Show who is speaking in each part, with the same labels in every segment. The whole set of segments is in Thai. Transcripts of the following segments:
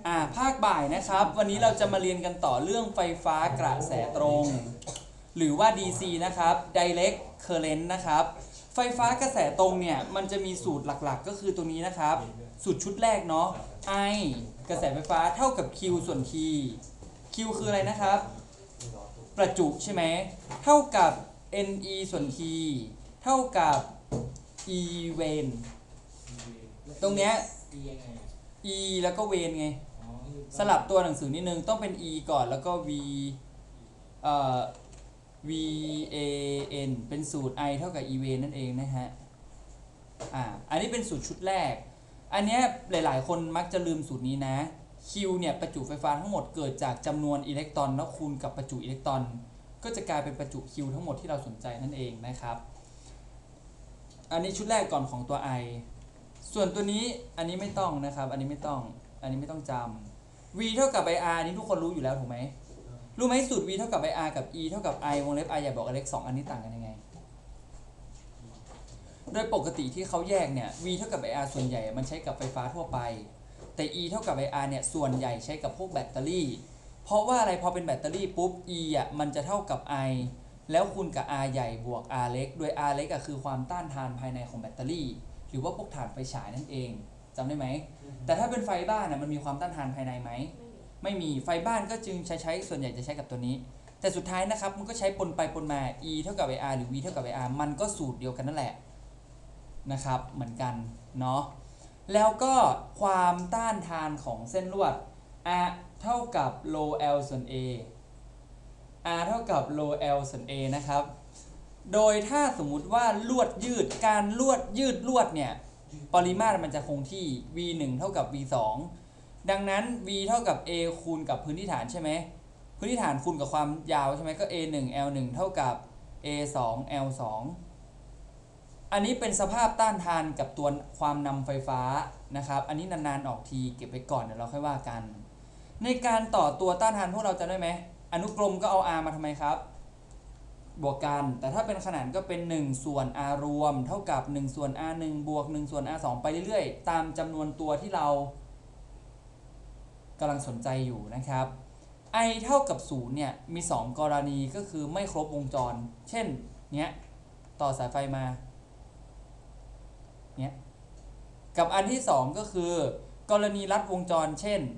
Speaker 1: ภาคบ่ายนะครับวันนี้เราจะมาเรียนกันต่อเรื่องไฟฟ้ากระแสตรงหรือว่า DC นะครับ Direct Current นะครับไฟฟ้ากระแสตรงเนี่ยมันจะมีสูตรหลักๆก็คือตัวนี้นะครับสูตรชุดแรกเนาะ I กระแสไฟฟ้าเท่ากับ Q ส่วน T Q คืออะไรนะครับประจุใช่ไหมเท่ากับ NE ส่วน T เท่ากับ E เวนตรงเนี้ย E แล้วก็เวนไงสลับตัวหนังสือนิดนึงต้องเป็น E ก่อนแล้วก็ V A N เป็นสูตร I เท่ากับ E เวนนั่นเองนะฮะอันนี้เป็นสูตรชุดแรกอันเนี้ยหลายๆคนมักจะลืมสูตรนี้นะ Q เนี่ยประจุไฟฟ้าทั้งหมดเกิดจากจำนวนอิเล็กตรอนแล้วคูณกับประจุอิเล็กตรอนก็จะกลายเป็นประจุ Q ทั้งหมดที่เราสนใจนั่นเองนะครับอันนี้ชุดแรกก่อนของตัว I ส่วนตัวนี้อันนี้ไม่ต้องนะครับอันนี้ไม่ต้องจำ V เท่ากับ IR นี้ทุกคนรู้อยู่แล้วถูกไหมรู้ไหมสูตร V เท่ากับ IR กับ E เท่ากับ I วงเล็บ I อย่าบอกเลข2อันนี้ต่างกันยังไงโดยปกติที่เขาแยกเนี่ย V เท่ากับ IR ส่วนใหญ่มันใช้กับไฟฟ้าทั่วไปแต่ E เท่ากับ IR เนี่ยส่วนใหญ่ใช้กับพวกแบตเตอรี่เพราะว่าอะไรพอเป็นแบตเตอรี่ปุ๊บ E มันจะเท่ากับ I แล้วคูณกับ R ใหญ่บวก R เล็กโดย R เล็กคือความต้านทานภายในของแบตเตอรี่หรือว่าพวกถ่านไฟฉายนั่นเองจำได้ไหมแต่ถ้าเป็นไฟบ้านมันมีความต้านทานภายในไหมไม่มีไฟบ้านก็จึงใช้ส่วนใหญ่จะใช้กับตัวนี้แต่สุดท้ายนะครับมันก็ใช้ปนไปปนมา E เท่ากับ IR หรือ V เท่ากับ IR มันก็สูตรเดียวกันนั่นแหละนะครับเหมือนกันเนาะแล้วก็ความต้านทานของเส้นลวด R เท่ากับ rho L ส่วน A R เท่ากับ rho L ส่วน A นะครับโดยถ้าสมมุติว่าลวดยืดการยืดลวดเนี่ยปริมาตรมันจะคงที่ V1 เท่ากับ V2 ดังนั้น V เท่ากับ A คูณกับพื้นที่ฐานใช่ไหมพื้นที่ฐานคูณกับความยาวใช่ไหมก็ A1 L1 เท่ากับ A2 L2 อันนี้เป็นสภาพต้านทานกับตัวความนำไฟฟ้านะครับอันนี้นานๆออกทีเก็บไว้ก่อนเดี๋ยวเราค่อยว่ากันในการต่อตัวต้านทานพวกเราจำได้ไหมอนุกรมก็เอา R มาทำไมครับบวกกันแต่ถ้าเป็นขนานก็เป็น1ส่วน R รวมเท่ากับ1ส่วน R1 บวก1ส่วน R2 ไปเรื่อยๆตามจำนวนตัวที่เรากำลังสนใจอยู่นะครับ I เท่ากับ0เนี่ยมี2กรณีก็คือไม่ครบวงจรเช่นเนี้ยต่อสายไฟมาเนี้ยกับอันที่2ก็คือกรณีลัดวงจรเช่น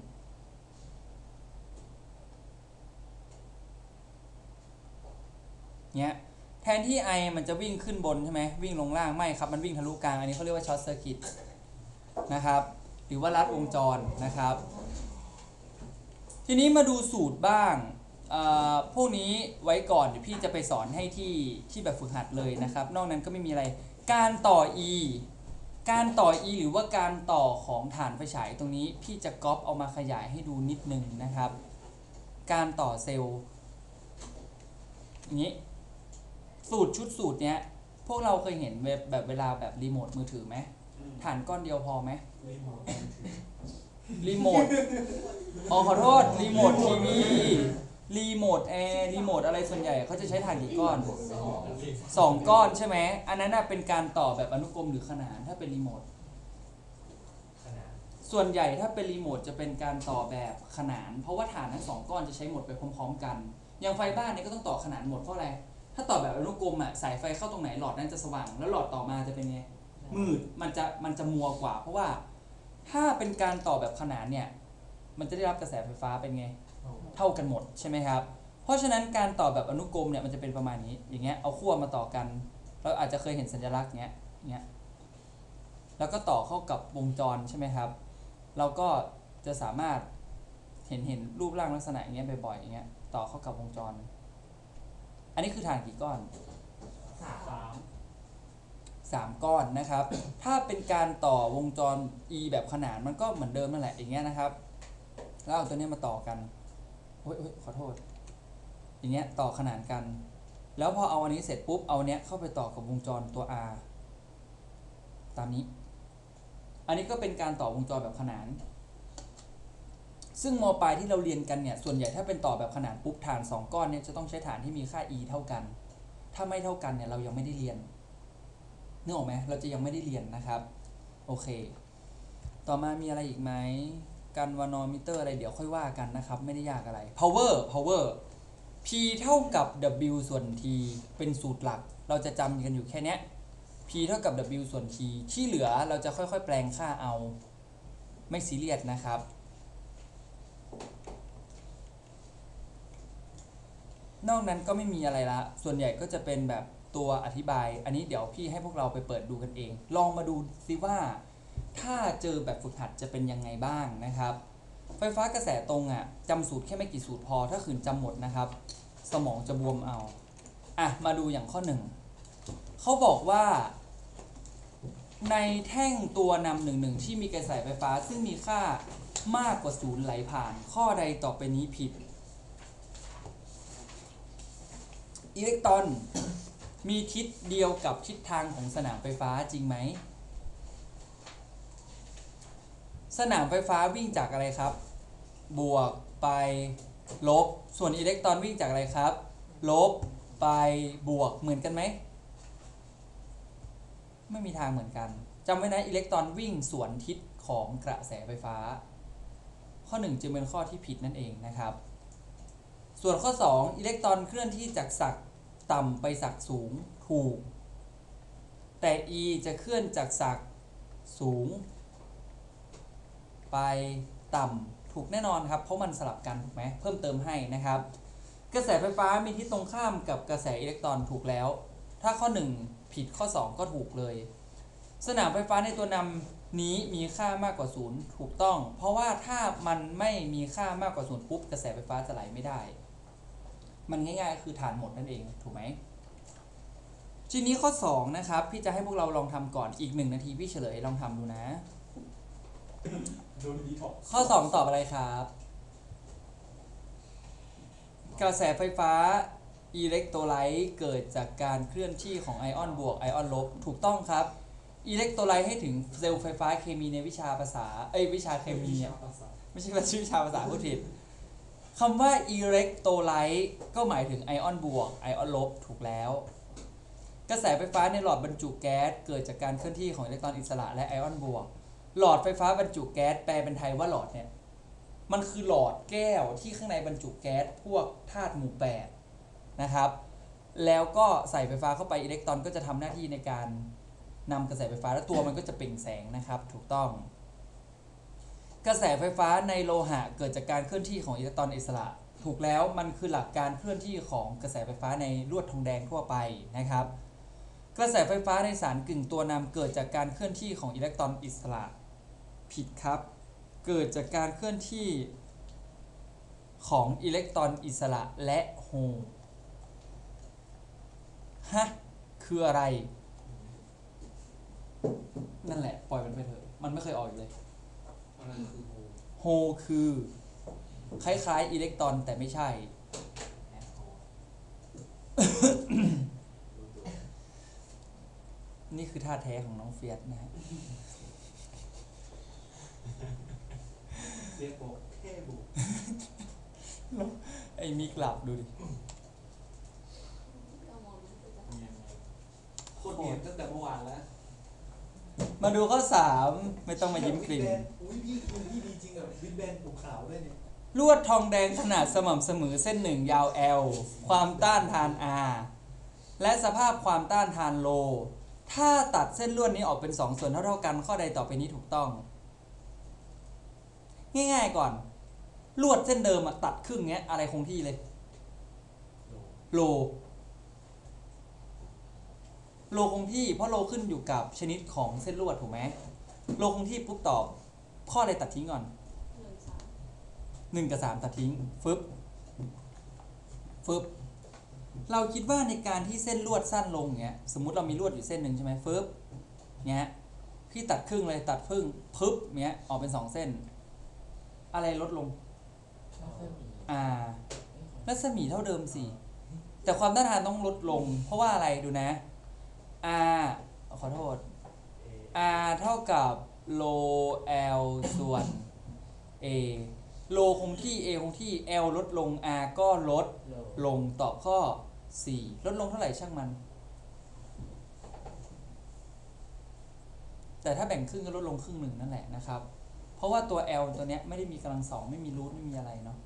Speaker 1: เนี้ยแทนที่ I มันจะวิ่งขึ้นบนใช่ไหมวิ่งลงล่างไม่ครับมันวิ่งทะลุกลางอันนี้เขาเรียกว่าช็อตเซอร์กิตนะครับหรือว่าลัดวงจรนะครับทีนี้มาดูสูตรบ้างพวกนี้ไว้ก่อนเดี๋ยวพี่จะไปสอนให้ที่แบบฝึกหัดเลยนะครับนอกนั้นก็ไม่มีอะไรการต่อ E หรือว่าการต่อของฐานไฟฉายตรงนี้พี่จะก๊อปเอามาขยายให้ดูนิดนึงนะครับการต่อเซลล์อย่างนี้สูตรเนี้ยพวกเราเคยเห็นแบบเวลาแบบรีโมทมือถือไหมฐานก้อนเดียวพอไหมรีโมทขอโทษรีโมททีวีรีโมทแอร์รีโมทอะไรส่วนใหญ่เขาจะใช้ฐานกี่ก้อน2ก้อนใช่ไหมอันนั้นเป็นการต่อแบบอนุกรมหรือขนานถ้าเป็นรีโมทส่วนใหญ่ถ้าเป็นรีโมทจะเป็นการต่อแบบขนานเพราะว่าฐานทั้ง2ก้อนจะใช้หมดไปพร้อมๆกันอย่างไฟบ้านนี่ก็ต้องต่อขนานหมดเพราะอะไรถ้าต่อแบบอนุกรมสายไฟเข้าตรงไหนหลอดนั้นจะสว่างแล้วหลอดต่อมาจะเป็นไงมืดมันจะมัวกว่าเพราะว่าถ้าเป็นการต่อแบบขนานเนี่ยมันจะได้รับกระแสไฟฟ้าเป็นไงเท่ากันหมดใช่ไหมครับเพราะฉะนั้นการต่อแบบอนุกรมเนี่ยมันจะเป็นประมาณนี้อย่างเงี้ยเอาขั้วมาต่อกันเราอาจจะเคยเห็นสัญลักษณ์เงี้ยแล้วก็ต่อเข้ากับวงจรใช่ไหมครับเราก็จะสามารถเห็นรูปร่างลักษณะอย่างเงี้ยบ่อยๆอย่างเงี้ยต่อเข้ากับวงจรอันนี้คือฐานกี่ก้อน3ก้อนนะครับถ้าเป็นการต่อวงจร E แบบขนานมันก็เหมือนเดิมนั่นแหละอย่างเงี้ยนะครับแล้วเอาตัวนี้มาต่อกันโอ๊ยขอโทษอย่างเงี้ยต่อขนานกันแล้วพอเอาอันนี้เสร็จปุ๊บเอาเนี้ยเข้าไปต่อกับวงจรตัว R ตามนี้อันนี้ก็เป็นการต่อวงจรแบบขนานซึ่งม.ปลายที่เราเรียนกันเนี่ยส่วนใหญ่ถ้าเป็นต่อแบบขนานปุ๊บฐาน2ก้อนเนี่ยจะต้องใช้ฐานที่มีค่า E เท่ากันถ้าไม่เท่ากันเนี่ยเรายังไม่ได้เรียนนึกออกไหมเราจะยังไม่ได้เรียนนะครับโอเคต่อมามีอะไรอีกไหมกันวานอมิเตอร์อะไรเดี๋ยวค่อยว่ากันนะครับไม่ได้ยากอะไร power P เท่ากับ W ส่วน T เป็นสูตรหลักเราจะจำกันอยู่แค่เนี้ย P เท่ากับ W ส่วน T ที่เหลือเราจะค่อยๆแปลงค่าเอาไม่ซีเรียสนะครับนอกนั้นก็ไม่มีอะไรละส่วนใหญ่ก็จะเป็นแบบตัวอธิบายอันนี้เดี๋ยวพี่ให้พวกเราไปเปิดดูกันเองลองมาดูซิว่าถ้าเจอแบบฝึกหัดจะเป็นยังไงบ้างนะครับไฟฟ้ากระแสตรงอ่ะจำสูตรแค่ไม่กี่สูตรพอถ้าขืนจำหมดนะครับสมองจะบวมเอามาดูอย่างข้อหนึ่งเขาบอกว่าในแท่งตัวนำ11ที่มีกระแสไฟฟ้าซึ่งมีค่ามากกว่า0ไหลผ่านข้อใดต่อไปนี้ผิดอิเล็กตรอนมีทิศเดียวกับทิศทางของสนามไฟฟ้าจริงไหมสนามไฟฟ้าวิ่งจากอะไรครับบวกไปลบส่วนอิเล็กตรอนวิ่งจากอะไรครับลบไปบวกเหมือนกันไหมไม่มีทางเหมือนกันจำไว้นะอิเล็กตรอนวิ่งสวนทิศของกระแสไฟฟ้าข้อ1จึงเป็นข้อที่ผิดนั่นเองนะครับส่วนข้อ2อิเล็กตรอนเคลื่อนที่จากศักต่ำไปศักสูงถูกแต่ E จะเคลื่อนจากศักสูงไปต่ำถูกแน่นอนครับเพราะมันสลับกันถูกไหมเพิ่มเติมให้นะครับกระแสไฟฟ้ามีทิศตรงข้ามกับกระแสอิเล็กตรอนถูกแล้วถ้าข้อ1ผิดข้อ2ก็ถูกเลยสนามไฟฟ้าในตัวนำนี้มีค่ามากกว่า0ถูกต้องเพราะว่าถ้ามันไม่มีค่ามากกว่า0ปุ๊บกระแสไฟฟ้าจะไหลไม่ได้มันง่ายๆคือฐานหมดนั่นเองถูกไหมทีนี้ข้อ2นะครับพี่จะให้พวกเราลองทำก่อนอีก1นาทีพี่เฉลยลองทำดูนะข้อ2ตอบอะไรครับกระแสไฟฟ้าอิเล็กโทรไลต์เกิดจากการเคลื่อนที่ของไอออนบวกไอออนลบถูกต้องครับอิเล็กโทรไลต์ให้ถึงเซลล์ไฟฟ้าเคมีในวิชาภาษาวิชาเคมีไม่ใช่วิชาภาษาพูดผิดคำว่าอิเล็กโทรไลต์ก็หมายถึงไอออนบวกไอออนลบถูกแล้วกระแสไฟฟ้าในหลอดบรรจุแก๊สเกิดจากการเคลื่อนที่ของอิเล็กตรอนอิสระและไอออนบวกหลอดไฟฟ้าบรรจุแก๊สแปลเป็นไทยว่าหลอดเนี่ยมันคือหลอดแก้วที่ข้างในบรรจุแก๊สพวกธาตุหมู่8นะครับแล้วก็ใส่ไฟฟ้าเข้าไปอิเล็กตรอนก็จะทำหน้าที่ในการนำกระแสไฟฟ้าและตัวมันก็จะเปล่งแสงนะครับถูกต้องกระแสไฟฟ้าในโลหะเกิดจากการเคลื่อนที่ของอิเล็กตรอนอิสระถูกแล้วมันคือหลักการเคลื่อนที่ของกระแสไฟฟ้าในลวดทองแดงทั่วไปนะครับกระแสไฟฟ้าในสารกึ่งตัวนำเกิดจากการเคลื่อนที่ของอิเล็กตรอนอิสระผิดครับเกิดจากการเคลื่อนที่ของอิเล็กตรอนอิสระและโฮลฮะคืออะไรนั่นแหละปล่อยมันไปเถอะมันไม่เคยออกอีกเลยโฮลคือคล้ายๆอิเล็กตรอนแต่ไม่ใช่ นี่คือท่าแท้ของน้องเฟียสนะฮะ
Speaker 2: เฟียสบอกเท่บุก
Speaker 1: ไอ้มิกหลับดูดิ
Speaker 2: โคตรเนียนตั้งแต่เมื่อวานแล้ว
Speaker 1: มาดูข้อ3ไม่ต้องมายิ้มกลิ่ม
Speaker 2: อุ้ยพี่คือพี่ดีจริงอ่ะวิดแบนผูกขาวด้วยเนี่ย
Speaker 1: ลวดทองแดงขนาดสม่ำเสมอเส้น1ยาว L ความต้านทาน R และสภาพความต้านทานโลถ้าตัดเส้นลวดนี้ออกเป็น2ส่วนเท่าๆกันข้อใดต่อไปนี้ถูกต้องง่ายๆก่อนลวดเส้นเดิมตัดครึ่งเงี้ยอะไรคงที่เลยโลคงที่เพราะโลขึ้นอยู่กับชนิดของเส้นลวดถูกไหมโลคงที่ปุ๊บตอบข้อใดตัดทิ้งก่อน1 กับ 3ตัดทิ้งฟึบเราคิดว่าในการที่เส้นลวดสั้นลงเงี้ยสมมุติเรามีลวดอยู่เส้นหนึ่งใช่ไหมฟึบเงี้ยพี่ตัดครึ่งเลยตัดครึ่งปึ๊บเงี้ยออกเป็น2เส้นอะไรลดลงรัศมีเท่าเดิมสิแต่ความต้านทานต้องลดลงเพราะว่าอะไรดูนะ R ขอโทษ R เท่ากับโล L ส่วน A โลคงที่ A คงที่ L ลดลง R ก็ลดลงตอบข้อ4ลดลงเท่าไหร่ช่างมันแต่ถ้าแบ่งครึ่งก็ลดลงครึ่งหนึ่งนั่นแหละนะครับเพราะว่าตัว L ตัวเนี้ยไม่ได้มีกำลังสองไม่มีรูทไม่มีอะไรเนาะ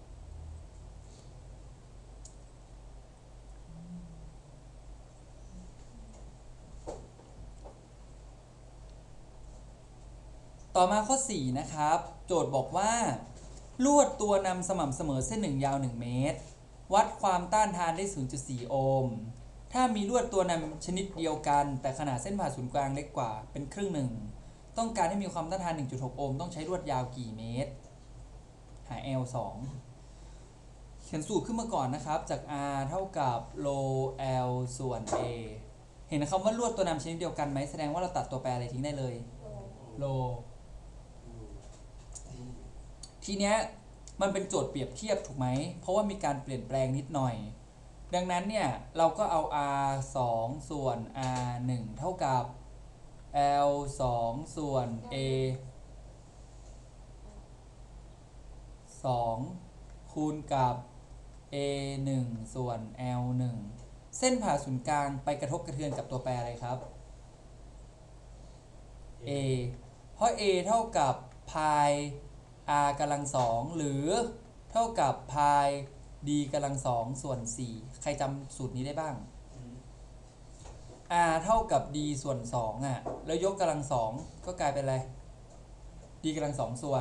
Speaker 1: ต่อมาข้อ4นะครับโจทย์บอกว่าลวดตัวนำสม่ำเสมอเส้นหนึ่งยาว1เมตรวัดความต้านทานได้ 0.4 โอห์มถ้ามีลวดตัวนำชนิดเดียวกันแต่ขนาดเส้นผ่าศูนย์กลางเล็กกว่าเป็นครึ่งหนึ่งต้องการให้มีความต้านทาน 1.6 โอห์มต้องใช้ลวดยาวกี่เมตรหา L2 เขียนสูตรขึ้นมาก่อนนะครับจาก R เท่ากับ ρ L ส่วน A เห็นคำว่าลวดตัวนำชนิดเดียวกันไหมแสดงว่าเราตัดตัวแปรอะไรทิ้งได้เลยโล ทีเนี้ยมันเป็นโจทย์เปรียบเทียบถูกไหมเพราะว่ามีการเปลี่ยนแปลงนิดหน่อยดังนั้นเนี่ยเราก็เอา r 2ส่วน r 1เท่ากับ l 2ส่วน a 2คูณกับ a 1ส่วน l 1เส้นผ่าศูนย์กลางไปกระทบกระเทือนกับตัวแปรอะไรครับ a เพราะ a เท่ากับพาย r กำลังสองหรือเท่ากับพาย d กำลังสองส่วน4ใครจำสูตรนี้ได้บ้าง r เท่ากับ d ส่วน2อ่ะแล้วยกกำลังสองก็กลายเป็นอะไร d กำลังสองส่วน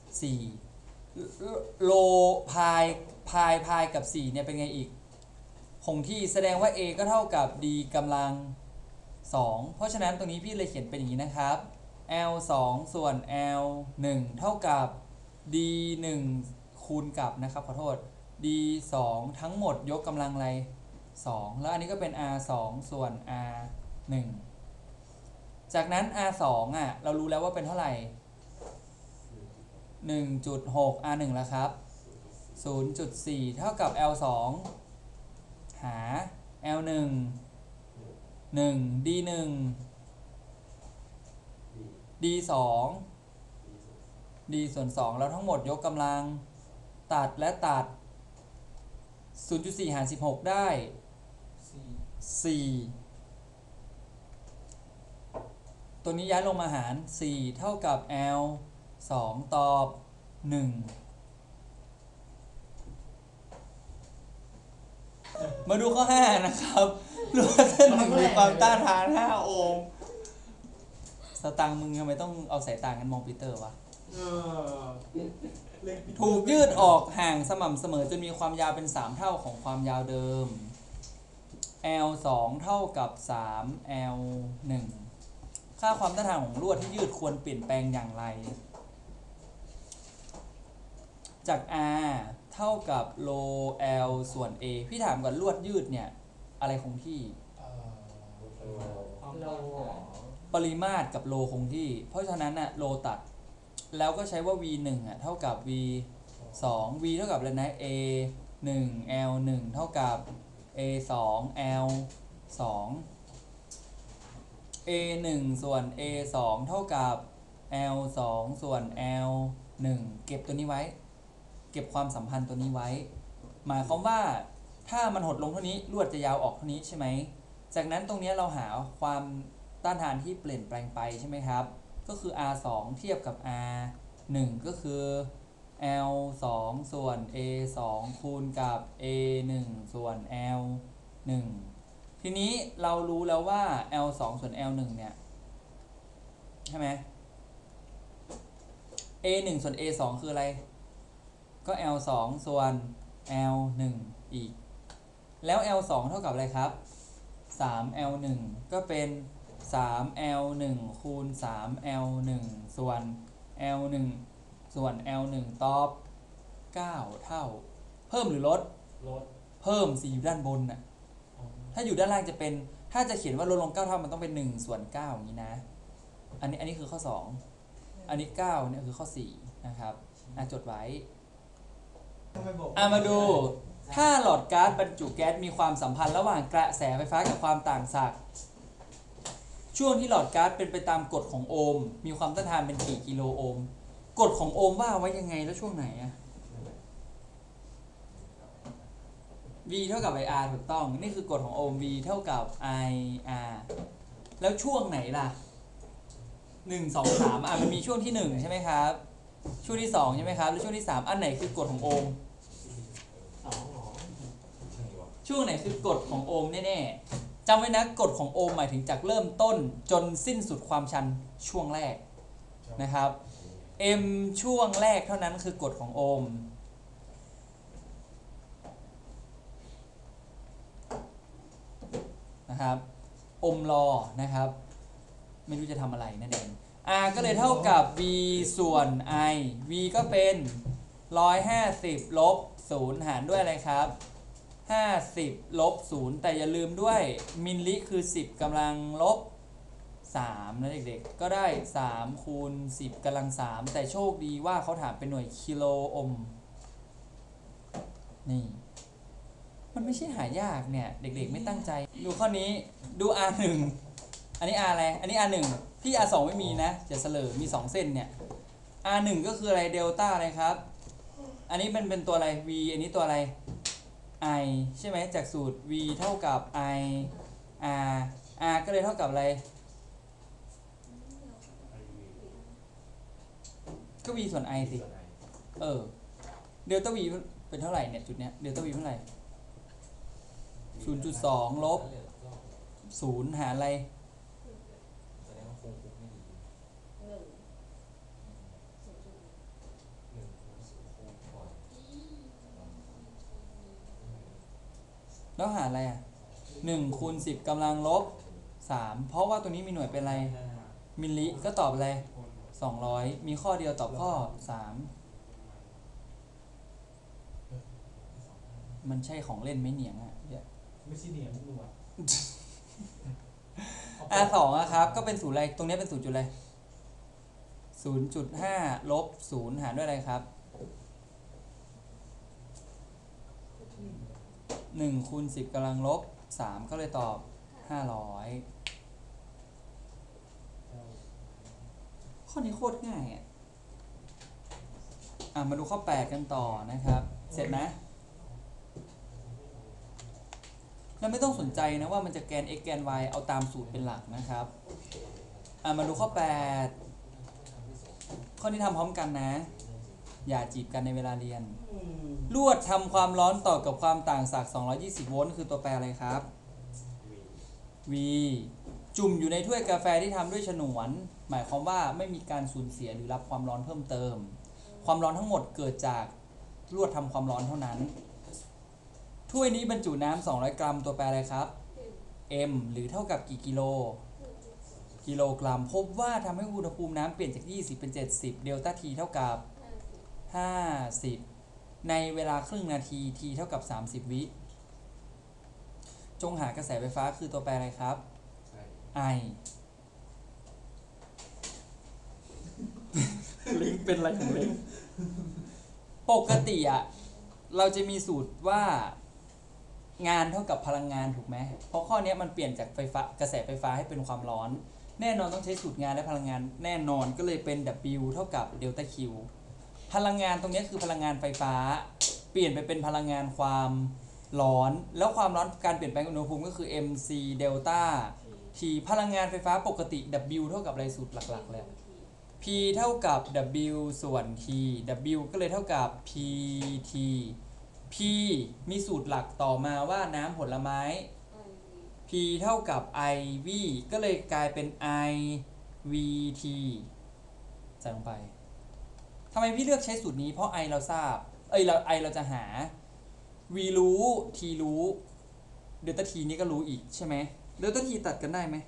Speaker 1: 4โลพายกับ4เนี่ยเป็นไงอีกคงที่แสดงว่า a ก็เท่ากับ d กำลัง2เพราะฉะนั้นตรงนี้พี่เลยเขียนเป็นอย่างนี้นะครับ l 2ส่วน l 1เท่ากับ d 1คูณกับนะครับขอโทษ d 2ทั้งหมดยกกำลังอะไร2แล้วอันนี้ก็เป็น r 2ส่วน r 1จากนั้น r 2อ่ะเรารู้แล้วว่าเป็นเท่าไหร่ 1.6 r 1แล้วครับ 0.4 เท่ากับ l 2หา l 1 1 d 1 d 2 d ส่วน2แล้วทั้งหมดยกกำลังตัดและตัด 0.4 หาร 16 ได้ 4 ตัวนี้ย้ายลงมาหาร 4 เท่ากับ L 2 ตอบ 1 มาดูข้อ 5 นะครับลวดเส้นหนึ่งมีความต้านทาน 5 โอห์มสตังค์มึงทำไมต้องเอาสายตากันมองปีเตอร์วะ ถูกยืดออกห่างสม่ำเสมอจนมีความยาวเป็น 3 เท่าของความยาวเดิม L 2 เท่ากับ 3 L 1 ค่าความต้านทานของลวดที่ยืดควรเปลี่ยนแปลงอย่างไร จาก R เท่ากับ ρ L ส่วน A พี่ถามก่อนลวดยืดเนี่ยอะไรคงที่ปริมาตรกับโลคงที่เพราะฉะนั้นน่ะโลตัดแล้วก็ใช้ว่า v 1อ่ะเท่ากับ v 2 v เท่ากับอะไรนะ a 1 l 1เท่ากับ a 2 l 2 a 1ส่วน a 2เท่ากับ l 2ส่วน l 1เก็บตัวนี้ไว้เก็บความสัมพันธ์ตัวนี้ไว้หมายความว่าถ้ามันหดลงเท่านี้ลวดจะยาวออกเท่านี้ใช่ไหมจากนั้นตรงนี้เราหาความต้านทานที่เปลี่ยนแปลงไปใช่ไหมครับก็คือ r 2เทียบกับ r 1ก็คือ l 2ส่วน a 2คูณกับ a 1ส่วน l 1ทีนี้เรารู้แล้วว่า l 2ส่วน l 1เนี่ยใช่ไหม a 1ส่วน a 2คืออะไรก็ l 2ส่วน l 1อีกแล้ว l 2เท่ากับอะไรครับ3 l 1ก็เป็น3 l 1คูณ3 l 1ส่วน l 1ส่วน l 1ตอบ9เท่าเพิ่มหรือลดเพิ่มสิอยู่ด้านบนน่ะถ้าอยู่ด้านล่างจะเป็นถ้าจะเขียนว่าลดลง9เท่ามันต้องเป็น1ส่วน9อย่างนี้นะอันนี้คือข้อ2อันนี้9เนี่ยคือข้อ4นะครับจดไว้มาดูถ้าหลอดก๊าซบรรจุแก๊สมีความสัมพันธ์ระหว่างกระแสไฟฟ้ากับความต่างศักย์ช่วงที่หลอดก๊าซเป็นไปตามกฎของโอห์มมีความต้านทานเป็นกี่กิโลโอห์มกฎของโอห์มว่าไว้ยังไงแล้วช่วงไหนอะ V เท่ากับ IR ถูกต้องนี่คือกฎของโอห์ม V เท่ากับ IR แล้วช่วงไหนล่ะ 1 2 3มันมีช่วงที่1ใช่ไหมครับช่วงที่2ใช่ไหมครับแล้วช่วงที่3อันไหนคือกฎของโอห์ม
Speaker 2: สองหรอ
Speaker 1: ช่วงไหนคือกฎของโอห์มแน่ๆจำไว้นะกฎของโอห์มหมายถึงจากเริ่มต้นจนสิ้นสุดความชันช่วงแรกนะครับ m ช่วงแรกเท่านั้นคือกฎของโอห์มนะครับโอห์มลอนะครับ ไม่รู้จะทำอะไรนั่นเอง r ก็เลยเท่ากับ v ส่วน i v ก็เป็น150ลบ0หารด้วยอะไรครับ50ลบ0แต่อย่าลืมด้วยมิลลิคือ10กำลังลบ3นะเด็กๆก็ได้3คูณ10กำลัง3แต่โชคดีว่าเขาถามเป็นหน่วยกิโลโอห์มนี่มันไม่ใช่หายากเนี่ยเด็กๆไม่ตั้งใจดูข้อนี้ดู R1 อันนี้ R อะไรอันนี้ R1 ที่ R2 ไม่มีนะจะเสลอมี2เส้นเนี่ย R1 ก็คืออะไรเดลต้าอะไรครับอันนี้เป็นตัวอะไร V อันนี้ตัวอะไร I ใช่ไหมจากสูตร V เท่ากับ I R R ก็เลยเท่ากับอะไรก็ V ส่วน I สิเดลต้า V เป็นเท่าไหร่เนี่ยจุดเนี้ยเดลต้า V เท่าไหร่0.2 ลบ0หารอะไรแล้วหารอะไรอ่ะ1คูณ10กำลังลบ3เพราะว่าตัวนี้มีหน่วยเป็นอะไรมิลลิก็ตอบอะไร200มีข้อเดียวตอบข้อ3มันใช่ของเล่นไหมเหนียงอ่ะ
Speaker 2: ไม่ใช่เนี่ยมึงดูอ่ะ
Speaker 1: R2 อะครับก็เป็น0อะไรตรงนี้เป็น0จุดอะไร0.5 ลบ0หารด้วยอะไรครับ1คูณ10กำลังลบ3ก็เลยตอบ500ข้อนี้โคตรง่ายมาดูข้อ8กันต่อนะครับเสร็จนะแล้วไม่ต้องสนใจนะว่ามันจะแกน x แกน y เอาตามสูตรเป็นหลักนะครับมาดูข้อ8ข้อนี้ทำพร้อมกันนะอย่าจีบกันในเวลาเรียนลวดทำความร้อนต่อกับความต่างศักย์220โวลต์คือตัวแปรอะไรครับ v จุ่มอยู่ในถ้วยกาแฟที่ทำด้วยฉนวนหมายความว่าไม่มีการสูญเสียหรือรับความร้อนเพิ่มเติมความร้อนทั้งหมดเกิดจากลวดทำความร้อนเท่านั้นถ้วยนี้บรรจุน้ำ200 กรัมตัวแปรอะไรครับ m หรือเท่ากับกี่กิโลกรัมพบว่าทำให้อุณหภูมิน้ำเปลี่ยนจาก20เป็น70เดลต้า t เท่ากับ50ในเวลาครึ่งนาที t เท่ากับ30วิจงหากระแสไฟฟ้าคือตัวแปรอะไรครับ I ลิงเป็นอะไรของลิงปกติเราจะมีสูตรว่างานเท่ากับพลังงานถูกไหมเพราะข้อนี้มันเปลี่ยนจากไฟฟ้ากระแสไฟฟ้าให้เป็นความร้อนแน่นอนต้องใช้สูตรงานและพลังงานแน่นอนก็เลยเป็น W เท่ากับเดลต้า Q พลังงานตรงนี้คือพลังงานไฟฟ้าเปลี่ยนไปเป็นพลังงานความร้อนแล้วความร้อนการเปลี่ยนแปลงอุณหภูมิก็คือ mc เดลต้า T พลังงานไฟฟ้าปกติ W เท่ากับอะไรสูตรหลักๆเลย P เท่ากับ W ส่วน T W ก็เลยเท่ากับ PT P มีสูตรหลักต่อมาว่าน้ำผลไม้ P เท่ากับ IV ก็เลยกลายเป็น IVT ใส่ลงไปทำไมพี่เลือกใช้สูตรนี้เพราะ I เราทราบเราจะหา V รู้ T รู้เดลต้า T นี่ก็รู้อีกใช่ไหมเดลต้า T ตัดกันได้ไหม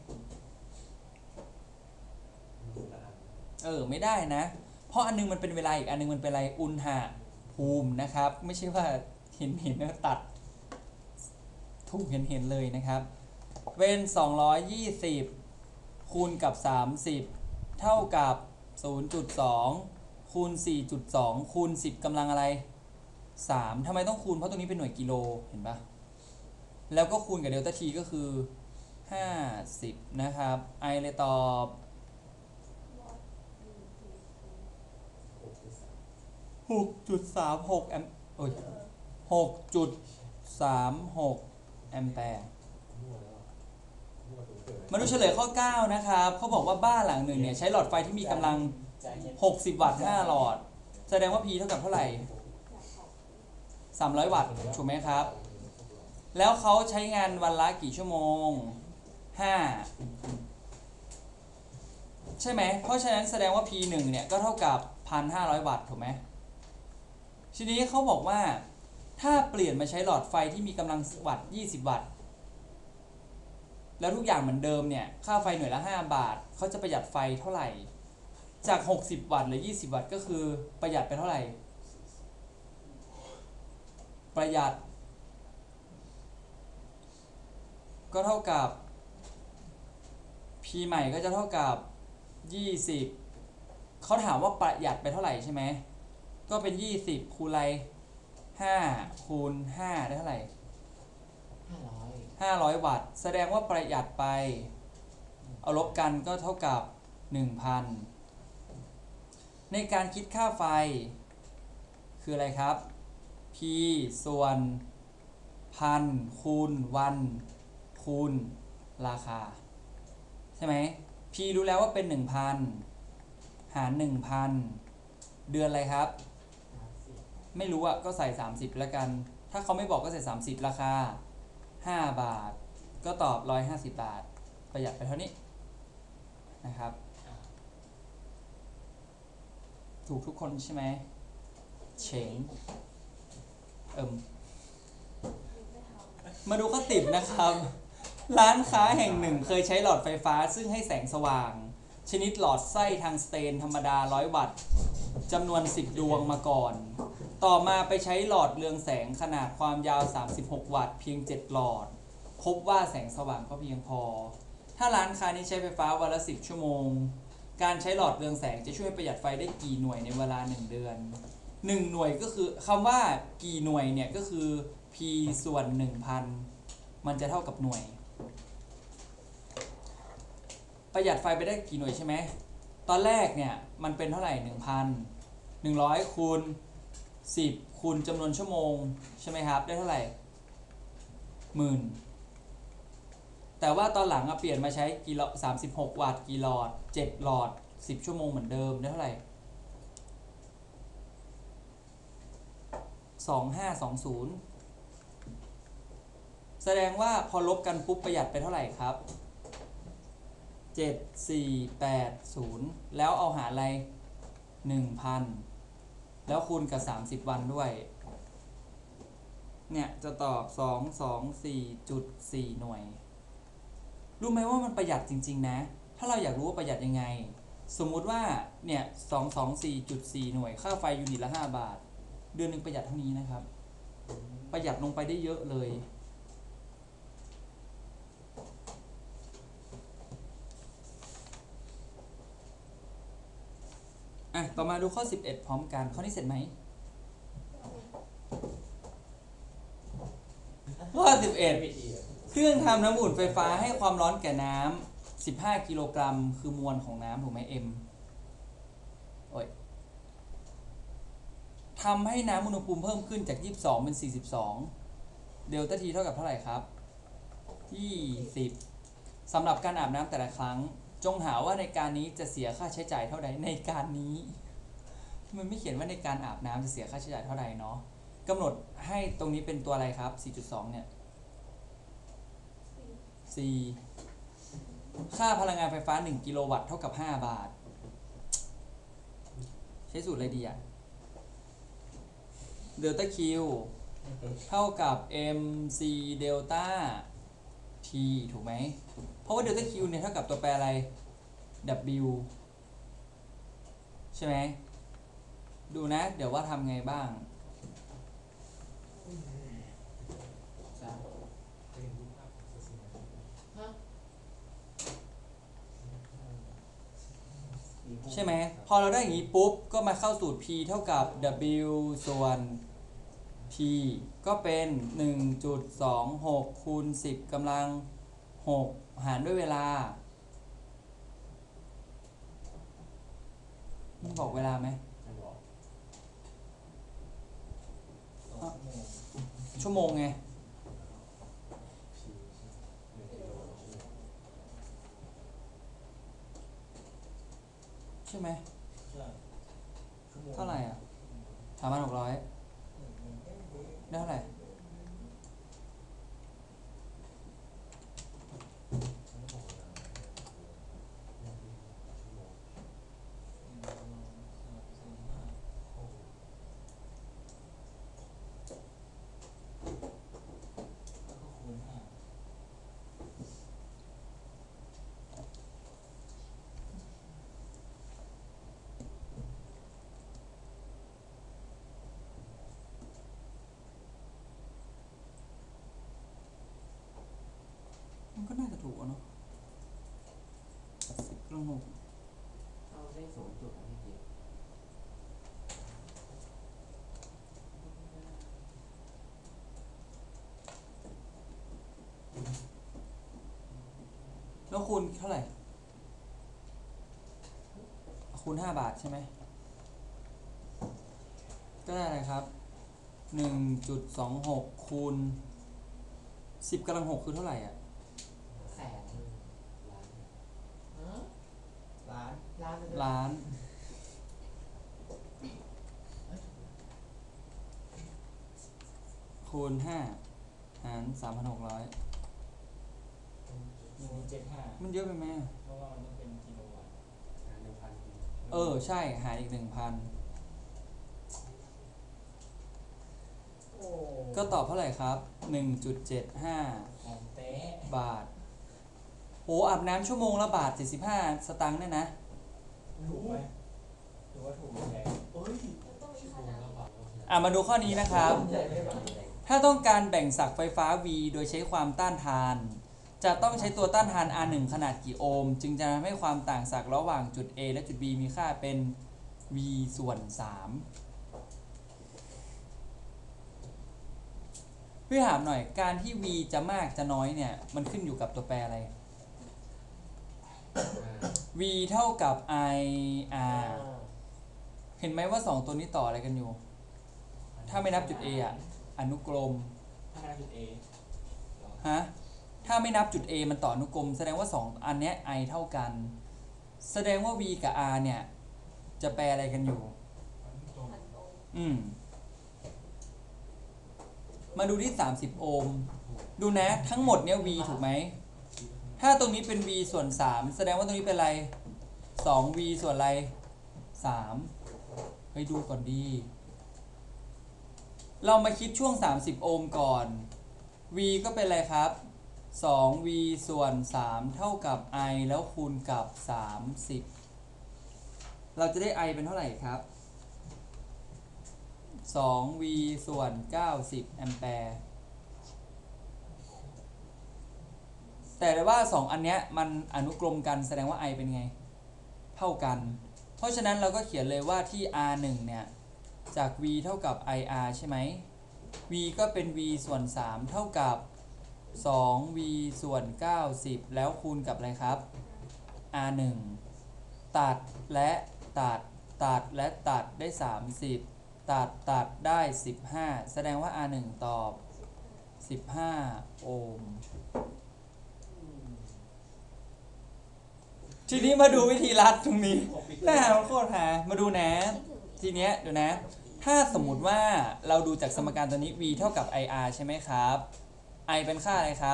Speaker 1: ไม่ได้นะเพราะอันนึงมันเป็นเวลาอีกอันนึงมันเป็นอะไรอุณหภูมินะครับไม่ใช่ว่าเห็นแล้วตัดถูกเห็นเลยนะครับเป็น220คูณกับ30เท่ากับ 0.2 คูณ 4.2 คูณ 10กำลังอะไร3ทำไมต้องคูณเพราะตรงนี้เป็นหน่วยกิโลเห็นปะแล้วก็คูณกับเดลต้า t ก็คือ50นะครับ I เลยตอบ6.36 แอมป์6.36 แอมแปร์มาดูเฉลยข้อ 9 นะครับเขาบอกว่าบ้านหลังหนึ่งเนี่ยใช้หลอดไฟที่มีกำลัง 60 วัตต์ 5 หลอด แสดงว่า P เท่ากับเท่าไหร่ 300 วัตต์ ถูกไหมครับ แล้วเขาใช้งานวันละกี่ชั่วโมง 5 ใช่ไหม เพราะฉะนั้นแสดงว่า P1 เนี่ยก็เท่ากับ 1,500 วัตต์ ถูกไหม ทีนี้เขาบอกว่าถ้าเปลี่ยนมาใช้หลอดไฟที่มีกำลังวัตต์ 20 วัตต์ แล้วทุกอย่างเหมือนเดิมเนี่ย ค่าไฟหน่วยละ 5 บาท เขาจะประหยัดไฟเท่าไหร่ จาก 60 วัตต์หรือ 20 วัตต์ ก็คือประหยัดไปเท่าไหร่ ประหยัดก็เท่ากับ P ใหม่ก็จะเท่ากับ 20 เขาถามว่าประหยัดไปเท่าไหร่ใช่ไหม ก็เป็น 20 คูณอะไร 5 คูณ 5 ได้เท่าไหร่ 500 วัตต์ แสดงว่าประหยัดไป เอาลบกันก็เท่ากับ 1,000 ในการคิดค่าไฟ คืออะไรครับ P ส่วน 1,000 คูณวัน คูณราคา ใช่ไหม P รู้แล้วว่าเป็น 1,000 หาร 1,000 เดือนอะไรครับ ไม่รู้อะก็ใส่ 30 แล้วกัน ถ้าเขาไม่บอกก็ใส่ 30 ราคา 5 บาท ก็ตอบ 150 บาท ประหยัดไปเท่านี้นะครับ ถูกทุกคนใช่ไหมเฉงมาดูข้อ10นะครับ ร้านค้าแห่งหนึ่งเคยใช้หลอดไฟฟ้าซึ่งให้แสงสว่าง ชนิดหลอดไส้ทางสเตนธรรมดา 100 วัตต์จำนวน 10 ดวงมาก่อน ต่อมาไปใช้หลอดเรืองแสงขนาดความยาว 36 วัตต์เพียง 7 หลอด พบว่าแสงสว่างก็เพียงพอ ถ้าร้านค้านี้ใช้ไฟฟ้าวันละ 10 ชั่วโมง การใช้หลอดเรืองแสงจะช่วยประหยัดไฟได้กี่หน่วยในเวลา 1 เดือน 1 หน่วยก็คือคำว่ากี่หน่วยเนี่ยก็คือ P ส่วน 1,000 มันจะเท่ากับหน่วย ประหยัดไฟไปได้กี่หน่วยใช่ไหม ตอนแรกเนี่ยมันเป็นเท่าไหร่ 1,100 คูณ 10 คูณจำนวนชั่วโมงใช่ไหมครับ ได้เท่าไหร่ 10,000 แต่ว่าตอนหลังเปลี่ยนมาใช้กี่หลอด36 วัตต์กี่หลอด 7 หลอด 10 ชั่วโมงเหมือนเดิมได้เท่าไหร่ 2520 แสดงว่าพอลบกันปุ๊บประหยัดไปเท่าไหร่ครับ 7480 แล้วเอาหารอะไร 1,000 แล้วคูณกับ 30 วันด้วย เนี่ยจะตอบ 224.4 หน่วย รู้ไหมว่ามันประหยัดจริงๆนะ ถ้าเราอยากรู้ว่าประหยัดยังไง สมมุติว่าเนี่ย 224.4 หน่วย ค่าไฟยูนิตละ 5 บาท เดือนหนึ่งประหยัดเท่านี้นะครับ ประหยัดลงไปได้เยอะเลย ต่อมาดูข้อ 11 พร้อมกัน ข้อนี้เสร็จไหม ข้อ 11 เครื่องทำน้ำอุ่นไฟฟ้าให้ความร้อนแก่น้ำ 15 กิโลกรัม คือมวลของน้ำถูกไหม M ทำให้น้ำอุณหภูมิเพิ่มขึ้นจาก 22 เป็น 42 เดลต้า T เท่ากับเท่าไหร่ครับ 20 สำหรับการอาบน้ำแต่ละครั้ง จงหาว่าในการนี้จะเสียค่าใช้จ่ายเท่าใด ในการนี้มันไม่เขียนว่าในการอาบน้ำจะเสียค่าใช้จ่ายเท่าใดเนาะกำหนดให้ตรงนี้เป็นตัวอะไรครับ 4.2 เนี่ย C ค่าพลังงานไฟฟ้า 1 กิโลวัตต์เท่ากับ 5 บาท ใช้สูตรอะไรดีเดลต้า Q เท่ากับ MC เดลต้า T ถูกไหม เพราะว่าเดลต้า Q เนี่ยเท่ากับตัวแปรอะไร W ใช่ไหม ดูนะ เดี๋ยวว่าทำไงบ้าง ใช่ไหม พอเราได้อย่างนี้ปุ๊บ ก็มาเข้าสูตร P เท่ากับ W ส่วน T ก็เป็น 1.26 คูณ 10 กำลัง 6 หารด้วยเวลามันบอกเวลาไหม ชั่วโมงไงได้เท่าไหร่มันก็น่าจะถูกอะเนาะ10 กำลัง 6
Speaker 3: เอาได้0จุดนะพี่เกียรติ
Speaker 1: แล้วคูณเท่าไหร่คูณ5 บาทใช่ไหมก็ได้อะไรครับ 1.26 คูณ 10 กำลัง 6คือเท่าไหร่อ่ะ
Speaker 3: แสนล้านล้าน
Speaker 1: ล้านคูณ5หาร 3,600
Speaker 2: 1.75
Speaker 1: มันเยอะไปไหมอะ
Speaker 2: เพราะว่ามันต้องเป็นกิโลวัตต์
Speaker 1: ใช่หารอีก 1,000
Speaker 3: โอ้
Speaker 1: ก็ตอบเท่าไหร่ครับ 1.75
Speaker 2: ของเต๊ะ
Speaker 1: บาทโหอาบน้ำชั่วโมงละ1.75 บาทเนี่ยนะ
Speaker 2: ถูกไหมถือว่าถูกแพง
Speaker 3: เอ้ย
Speaker 1: มาดูข้อนี้นะครับ
Speaker 3: ใหญ่ไม่ได้แบบนี้เลย
Speaker 1: ถ้าต้องการแบ่งศักย์ไฟฟ้า V โดยใช้ความต้านทาน จะต้องใช้ตัวต้านทาน R1 ขนาดกี่โอห์มจึงจะทำให้ความต่างศักย์ระหว่างจุด A และจุด B มีค่าเป็น V ส่วน 3พี่ถามหน่อยการที่ V จะมากจะน้อยเนี่ยมันขึ้นอยู่กับตัวแปรอะไร V เท่ากับ IR เห็นไหมว่า 2 ตัวนี้ต่ออะไรกันอยู่ ถ้าไม่นับจุด A อ่ะอนุกรม
Speaker 2: ถ้าไม่ได้จุด A
Speaker 1: ฮะถ้าไม่นับจุด A มันต่ออนุกรมแสดงว่า 2 อันเนี้ย I เท่ากัน แสดงว่า V กับ R เนี่ยจะแปลอะไรกันอยู่มาดูที่ 30 โอห์มดูนะทั้งหมดเนี้ย V ถูกไหมถ้าตรงนี้เป็น V ส่วน 3 แสดงว่าตรงนี้เป็นอะไร 2V ส่วนอะไร 3 ไปดูก่อนดี เรามาคิดช่วง 30 โอห์มก่อน V ก็เป็นอะไรครับ 2V ส่วน 3 เท่ากับ I แล้วคูณกับ 30 เราจะได้ I เป็นเท่าไหร่ครับ 2V ส่วน 90 แอมแปร์ แต่ว่า 2 อันเนี้ยมันอนุกรมกันแสดงว่า I เป็นไง เท่ากัน เพราะฉะนั้นเราก็เขียนเลยว่าที่ R1 เนี่ยจาก V เท่ากับ IR ใช่ไหม V ก็เป็น V ส่วน 3 เท่ากับ 2V ส่วน 90 แล้วคูณกับอะไรครับ R1 ตัดและตัดและตัดได้ 30 ตัดได้ 15 แสดงว่า R1 ตอบ 15 โอห์ม ทีนี้มาดูวิธีรัดตรงนี้น่าโคตรหามาดูนะ ทีเนี้ยเดี๋ยวนะ ถ้าสมมุติว่าเราดูจากสมการตัวนี้ v เท่ากับ ir ใช่ไหมครับ i เป็นค่าอะไรครับ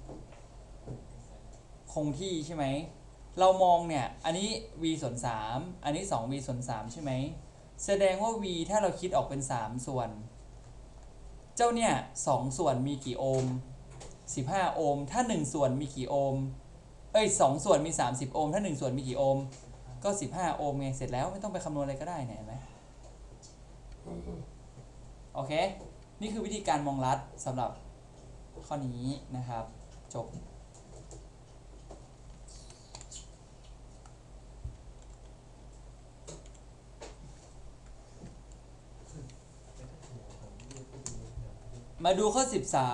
Speaker 1: คงที่ใช่ไหม เรามองเนี่ย อันนี้ v ส่วน 3 อันนี้ 2v ส่วน 3 ใช่ไหม แสดงว่า v ถ้าเราคิดออกเป็น 3 ส่วน เจ้าเนี่ย 2 ส่วนมีกี่โอห์ม 15 โอห์ม ถ้า 1 ส่วนมีกี่โอห์ม 2 ส่วนมี 30 โอห์ม ถ้า 1 ส่วนมีกี่โอห์ม ก็ 15 โอห์มไง เสร็จแล้วไม่ต้องไปคำนวณอะไรก็ได้เนี่ยเห็นไหมโอเค นี่คือวิธีการมองลัดสำหรับข้อนี้นะครับ จบ มาดูข้อ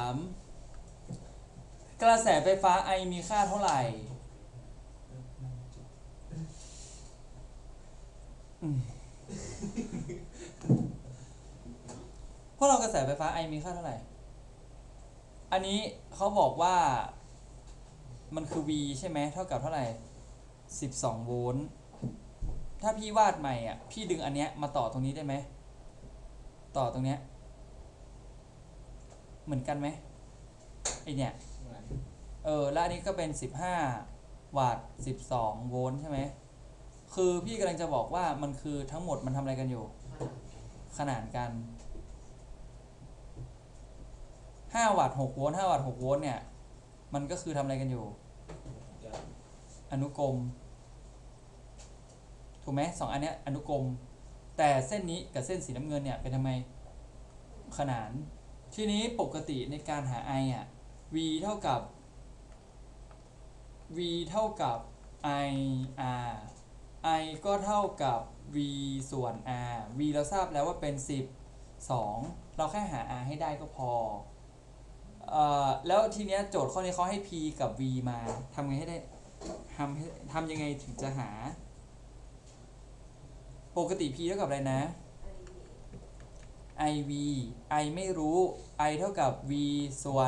Speaker 1: 13 กระแสไฟฟ้า I มีค่าเท่าไหร่ พวกเรากระแสไฟฟ้า I มีค่าเท่าไหร่ อันนี้เขาบอกว่ามันคือ V ใช่ไหมเท่ากับเท่าไหร่12 โวลต์ ถ้าพี่วาดใหม่อ่ะ พี่ดึงอันเนี้ยมาต่อตรงนี้ได้ไหม ต่อตรงเนี้ยเหมือนกันไหมไอเนี่ย
Speaker 3: เหมือน
Speaker 1: แล้วอันนี้ก็เป็น15 วัตต์12 โวลต์ใช่ไหมคือพี่กำลังจะบอกว่ามันคือทั้งหมดมันทำอะไรกันอยู่ขนานกัน5 วัตต์6 โวลต์5 วัตต์6 โวลต์เนี่ยมันก็คือทำอะไรกันอยู่อนุกรมถูกไหม2 อันเนี้ยอนุกรมแต่เส้นนี้กับเส้นสีน้ำเงินเนี่ยเป็นทำไมขนานทีนี้ปกติในการหา I อ่ะ V เท่ากับ V เท่ากับ IR I ก็เท่ากับ V ส่วน R V เราทราบแล้วว่าเป็น12เราแค่หา R ให้ได้ก็พอแล้วทีเนี้ยโจทย์ข้อนี้เขาให้ P กับ V มาทำไงให้ได้ทำยังไงถึงจะหาปกติ P เท่ากับอะไรนะ IV I ไม่รู้ I เท่ากับ V ส่วน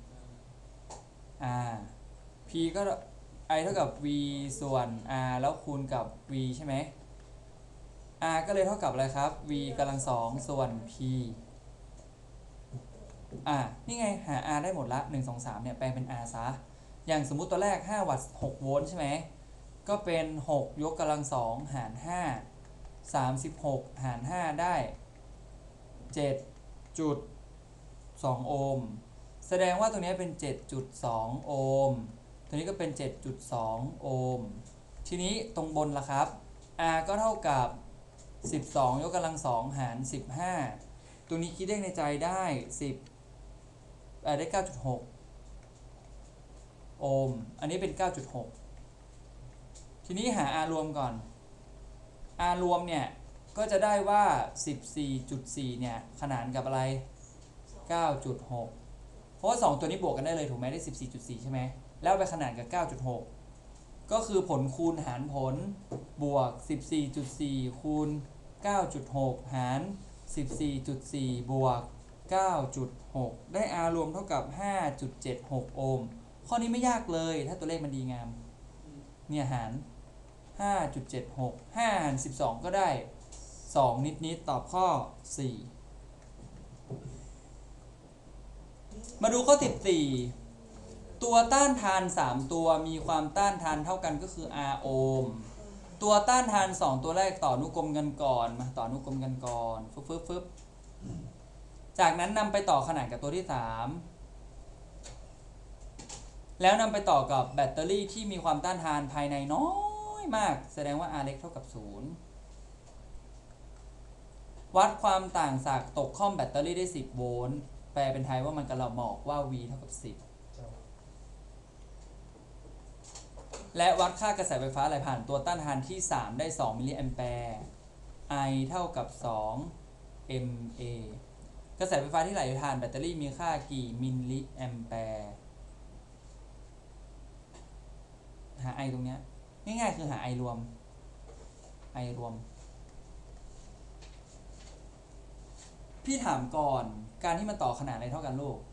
Speaker 1: R P ก็ I เท่ากับ V ส่วน R แล้วคูณกับ V ใช่ไหม R ก็เลยเท่ากับอะไรครับ V กำลัง2ส่วน P นี่ไงหา R ได้หมดละ1 2 3เนี่ยแปลงเป็น R ซะอย่างสมมุติตัวแรก5 วัตต์6 โวลต์ใช่ไหมก็เป็น6ยกกำลัง2หาร5 36หาร5ได้7.2 โอห์มแสดงว่าตัวนี้เป็น 7.2 โอห์มตัวนี้ก็เป็น 7.2 โอห์มทีนี้ตรงบนล่ะครับ R ก็เท่ากับ12ยกกำลัง2หาร15ตัวนี้คิดเลขในใจได้ได้ 9.6 โอห์มอันนี้เป็น 9.6 ทีนี้หา R รวมก่อน R รวมเนี่ยก็จะได้ว่า 14.4 เนี่ยขนานกับอะไร 9.6 เพราะว่า2ตัวนี้บวกกันได้เลยถูกไหมได้ 14.4 ใช่ไหมแล้วไปขนานกับ 9.6 ก็คือผลคูณหารผลบวก 14.4 คูณ 9.6 หาร 14.4 บวก 9.6 ได้ R รวมเท่ากับ 5.76 โอห์มข้อนี้ไม่ยากเลยถ้าตัวเลขมันดีงามเนี่ยหาร 5.76 5 หาร 12 ก็ได้2นิดๆตอบข้อ 4 มาดูข้อ 14 ตัวต้านทาน3ตัวมีความต้านทานเท่ากันก็คือ R โอห์มตัวต้านทาน2ตัวแรกต่ออนุกรมกันก่อนมาต่ออนุกรมกันก่อนฟึบจากนั้นนำไปต่อขนานกับตัวที่3แล้วนำไปต่อกับแบตเตอรี่ที่มีความต้านทานภายในน้อยมากแสดงว่า R เล็กเท่ากับ 0วัดความต่างจากตกข้อมแบตเตอรี่ได้10 โวลต์แปลเป็นไทยว่ามันกำลังบอกว่า V เท่ากับ 10และวัดค่ากระแสไฟฟ้าไหลผ่านตัวต้านทานที่3ได้2มิลลิแอมแปร์ I เท่ากับ2 mA กระแสไฟฟ้าที่ไหลผ่านแบตเตอรี่มีค่ากี่มิลลิแอมแปร์หา I ตรงเนี้ยง่ายๆคือหา I รวม พี่ถามก่อนการที่มันต่อขนาดอะไรเท่ากันลูก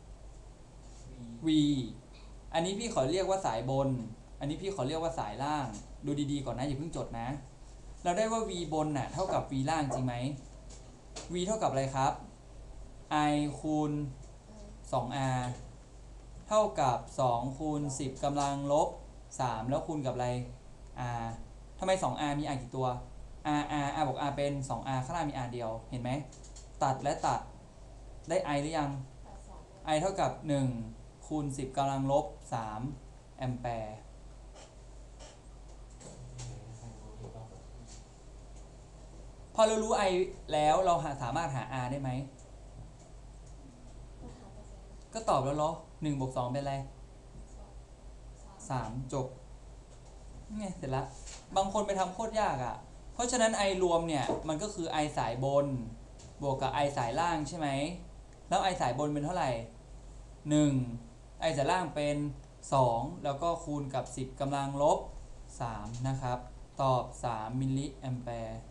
Speaker 1: V อันนี้พี่ขอเรียกว่าสายบนอันนี้พี่ขอเรียกว่าสายล่างดูดีๆก่อนนะอย่าเพิ่งจดนะเราได้ว่า V บนน่ะเท่ากับ V ล่างจริงไหม V เท่ากับอะไรครับ I คูณ 2R เท่ากับ2คูณ10กำลังลบ3แล้วคูณกับอะไร R ทำไม 2R มี R กี่ตัว R บอก R เป็น 2R ข้างล่างมี R เดียวเห็นไหมตัดและตัดได้ I หรือยัง I เท่ากับ1คูณ10กำลังลบ3แอมแปร์พอเรารู้ I แล้วเราสามารถหา R ได้ไหมก็ตอบแล้วเหรอ1บวก2เป็นอะไร3จบไงเสร็จละบางคนไปทำโคตรยากอ่ะเพราะฉะนั้น I รวมเนี่ยมันก็คือ I สายบนบวกกับ I สายล่างใช่ไหมแล้ว I สายบนเป็นเท่าไหร่1 I สายล่างเป็น2แล้วก็คูณกับ10กำลังลบ3นะครับตอบ3มิลลิแอมแปร์